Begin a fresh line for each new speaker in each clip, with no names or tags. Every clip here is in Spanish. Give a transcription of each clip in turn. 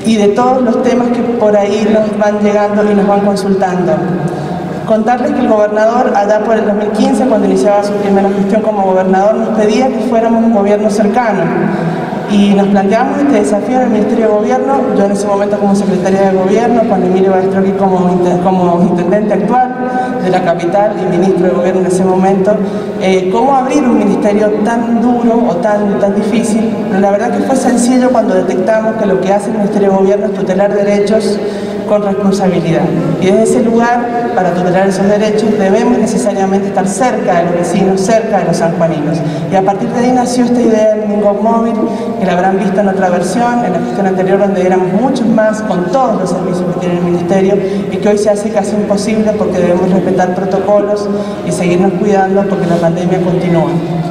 y de todos los temas que por ahí nos van llegando y nos van consultando. Contarles que el gobernador, allá por el 2015, cuando iniciaba su primera gestión como gobernador, nos pedía que fuéramos un gobierno cercano. Y nos planteamos este desafío en el Ministerio de Gobierno, yo en ese momento como secretaria de Gobierno, con Emilio Balestrogui como intendente actual de la capital y ministro de Gobierno en ese momento, cómo abrir un ministerio tan duro o tan difícil. Pero la verdad que fue sencillo cuando detectamos que lo que hace el Ministerio de Gobierno es tutelar derechos con responsabilidad. Y desde ese lugar, para tutelar esos derechos, debemos necesariamente estar cerca de los vecinos, cerca de los sanjuaninos. Y a partir de ahí nació esta idea del Mingob Móvil, que la habrán visto en otra versión, en la gestión anterior, donde éramos muchos más, con todos los servicios que tiene el Ministerio, y que hoy se hace casi imposible porque debemos respetar protocolos y seguirnos cuidando porque la pandemia continúa.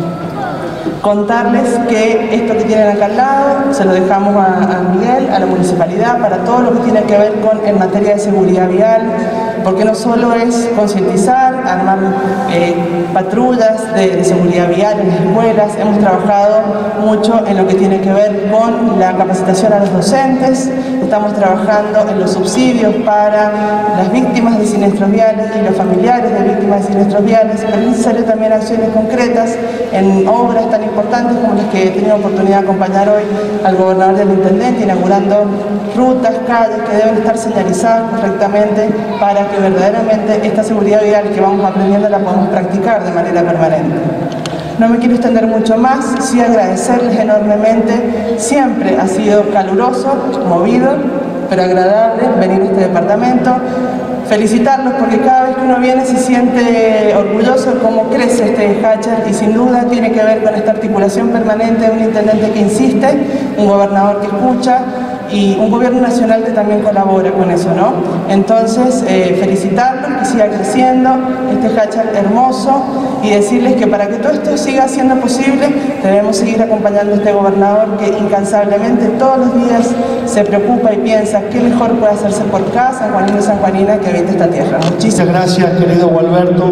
Contarles que esto que tienen acá al lado se lo dejamos a Miguel, a la municipalidad, para todo lo que tiene que ver con en materia de seguridad vial, porque no solo es concientizar, armar patrullas de seguridad vial en las escuelas, hemos trabajado mucho en lo que tiene que ver con la capacitación a los docentes, estamos trabajando en los subsidios para las víctimas de siniestros viales y los familiares de víctimas de siniestros viales, pero es necesario también acciones concretas en obras tan importantes como las que he tenido oportunidad de acompañar hoy al gobernador y al intendente, inaugurando rutas, calles que deben estar señalizadas correctamente para que verdaderamente esta seguridad vial que vamos aprendiendo la podamos practicar de manera permanente. No me quiero extender mucho más, sí agradecerles enormemente, siempre ha sido caluroso, movido, pero agradable venir a este departamento. Felicitarlos porque cada vez que uno viene se siente orgulloso de cómo crece este Jáchal y sin duda tiene que ver con esta articulación permanente de un intendente que insiste, un gobernador que escucha y un gobierno nacional que también colabora con eso, ¿no? Entonces, felicitarlos, que siga creciendo este Jáchal hermoso y decirles que para que todo esto siga siendo posible debemos seguir acompañando a este gobernador que incansablemente todos los días se preocupa y piensa qué mejor puede hacerse por cada sanjuanino y sanjuanina que habita esta tierra.
Muchísimas gracias, querido Gualberto,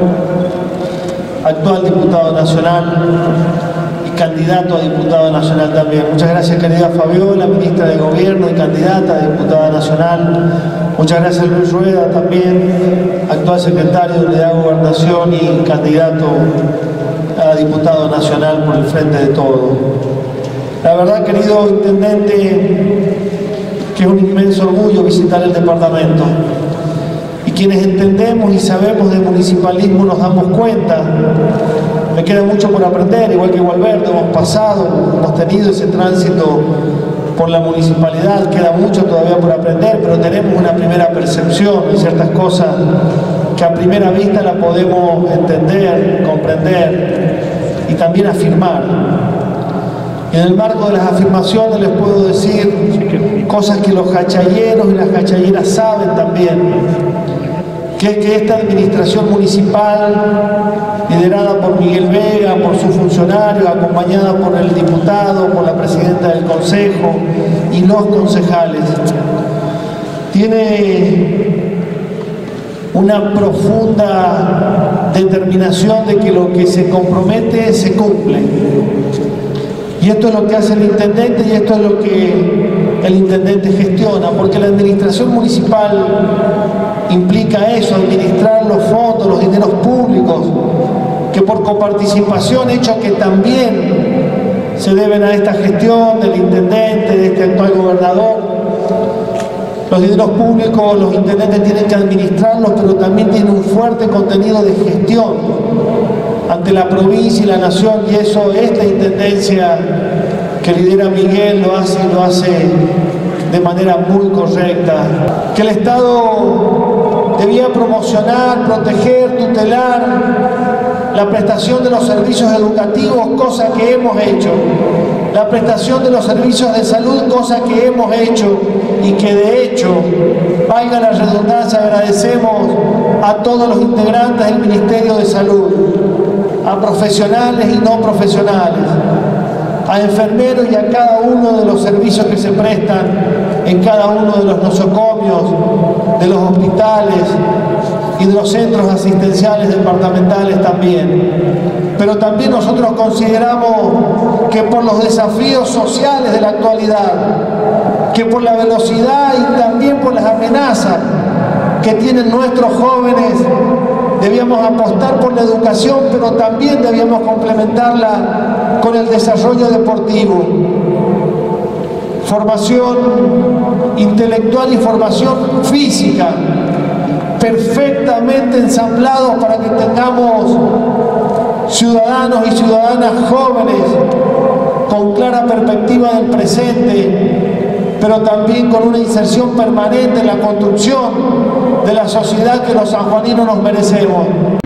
actual diputado nacional y candidato a diputado nacional también. Muchas gracias, querida Fabiola, ministra de Gobierno y candidata a diputada nacional. Muchas gracias, Luis Rueda, también actual secretario de Unidad de Gobernación y candidato a diputado nacional por el Frente de Todo. La verdad, querido intendente, que es un inmenso orgullo visitar el departamento. Y quienes entendemos y sabemos de municipalismo nos damos cuenta. Me queda mucho por aprender, igual que Gualberto, hemos tenido ese tránsito por la municipalidad, queda mucho todavía por aprender, pero tenemos una primera percepción de ciertas cosas que a primera vista la podemos entender, comprender y afirmar. En el marco de las afirmaciones les puedo decir cosas que los jachalleros y las jachalleras saben también, que es que esta administración municipal, liderada por Miguel Vega, por sus funcionarios, acompañada por el diputado, por la presidenta del consejo y los concejales, tiene una profunda determinación de que lo que se compromete se cumple. Y esto es lo que hace el intendente y esto es lo que el intendente gestiona, porque la administración municipal implica eso, administrar los fondos, los dineros públicos, que por coparticipación, hecho que también se deben a esta gestión del intendente, de este actual gobernador. Los dineros públicos, los intendentes tienen que administrarlos, pero también tienen un fuerte contenido de gestión ante la provincia y la nación, y eso esta intendencia que lidera Miguel lo hace de manera muy correcta. Que el Estado debía promocionar, proteger, tutelar la prestación de los servicios educativos, cosa que hemos hecho, la prestación de los servicios de salud, cosa que hemos hecho y que de hecho, valga la redundancia, agradecemos a todos los integrantes del Ministerio de Salud, a profesionales y no profesionales, a enfermeros y a cada uno de los servicios que se prestan en cada uno de los nosocomios, de los hospitales y de los centros asistenciales departamentales también. pero también nosotros consideramos que por los desafíos sociales de la actualidad, que por la velocidad y también por las amenazas que tienen nuestros jóvenes, debíamos apostar por la educación, pero también debíamos complementarla con el desarrollo deportivo. Formación intelectual y formación física, perfectamente ensamblados para que tengamos ciudadanos y ciudadanas jóvenes con clara perspectiva del presente, pero también con una inserción permanente en la construcción de la sociedad que los sanjuaninos nos merecemos.